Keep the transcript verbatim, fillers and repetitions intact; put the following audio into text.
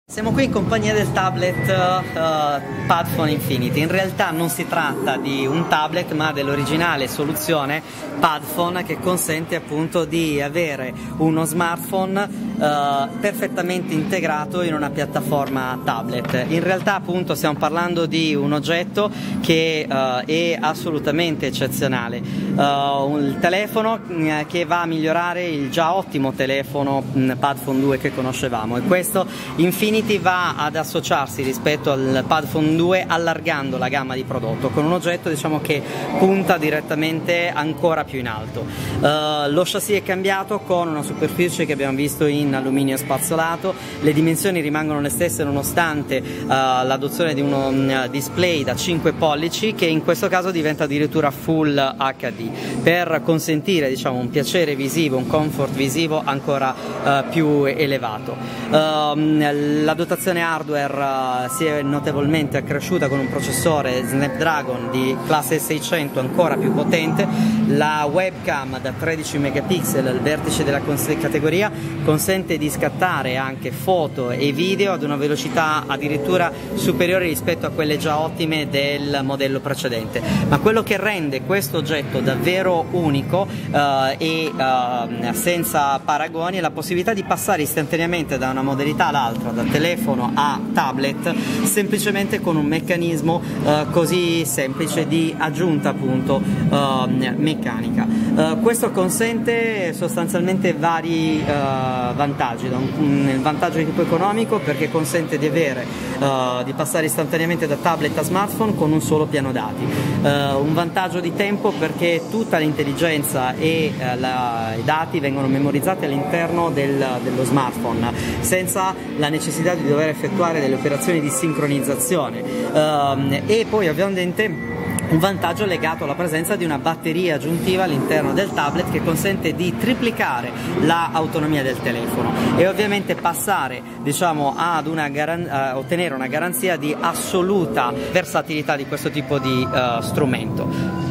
Siamo qui in compagnia del tablet uh, Padfone Infinity. In realtà non si tratta di un tablet ma dell'originale soluzione Padfone che consente appunto di avere uno smartphone uh, perfettamente integrato in una piattaforma tablet. In realtà appunto stiamo parlando di un oggetto che uh, è assolutamente eccezionale, uh, un telefono uh, che va a migliorare il già ottimo telefono um, Padfone due che conoscevamo, e questo Infinity va ad associarsi rispetto al Padfone due allargando la gamma di prodotto con un oggetto diciamo che punta direttamente ancora più in alto. Uh, lo chassis è cambiato con una superficie che abbiamo visto in alluminio spazzolato, le dimensioni rimangono le stesse nonostante uh, l'adozione di uno um, display da cinque pollici che in questo caso diventa addirittura Full acca di per consentire diciamo un piacere visivo, un comfort visivo ancora uh, più elevato. Uh, La dotazione hardware uh, si è notevolmente accresciuta con un processore Snapdragon di classe seicento ancora più potente, la webcam da tredici megapixel al vertice della categoria consente di scattare anche foto e video ad una velocità addirittura superiore rispetto a quelle già ottime del modello precedente, ma quello che rende questo oggetto davvero unico uh, e uh, senza paragoni è la possibilità di passare istantaneamente da una modalità all'altra, da telefono a tablet, semplicemente con un meccanismo uh, così semplice di aggiunta appunto uh, meccanica. Uh, questo consente sostanzialmente vari uh, vantaggi. Il vantaggio di tipo economico perché consente di avere uh, di passare istantaneamente da tablet a smartphone con un solo piano dati. Uh, un vantaggio di tempo perché tutta l'intelligenza e uh, la, i dati vengono memorizzati all'interno del, dello smartphone senza la necessità di dover effettuare delle operazioni di sincronizzazione, um, e poi ovviamente un vantaggio legato alla presenza di una batteria aggiuntiva all'interno del tablet che consente di triplicare l'autonomia del telefono e ovviamente passare diciamo ad una garan- a ottenere una garanzia di assoluta versatilità di questo tipo di uh, strumento.